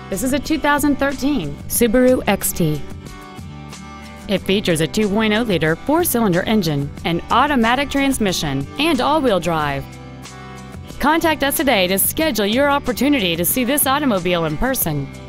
This is a 2013 Subaru XT. It features a 2.0-liter four-cylinder engine, an automatic transmission, and all-wheel drive. Contact us today to schedule your opportunity to see this automobile in person.